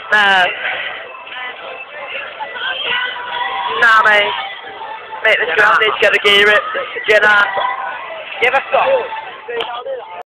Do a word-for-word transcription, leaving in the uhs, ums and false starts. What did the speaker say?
No. Nah, mate. Mate, this ground needs to get the gear it. Jenna. Give us a stop.